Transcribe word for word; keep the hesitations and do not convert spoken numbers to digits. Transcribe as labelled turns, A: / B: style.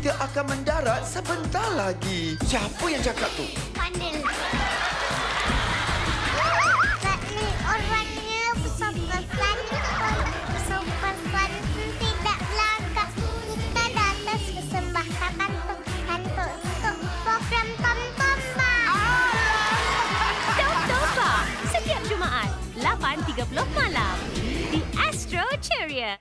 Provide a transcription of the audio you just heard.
A: kita akan mendarat sebentar lagi. Siapa yang cakap tu?
B: Pandil. Zakri, orangnya besar-besar. Besar-besar tidak belakang. Kita datang persembahkan untuk untuk untuk program tonton, Bang.
C: Tonton, Bang. Setiap Jumaat, lapan tiga puluh malam. Di Astro Ceria.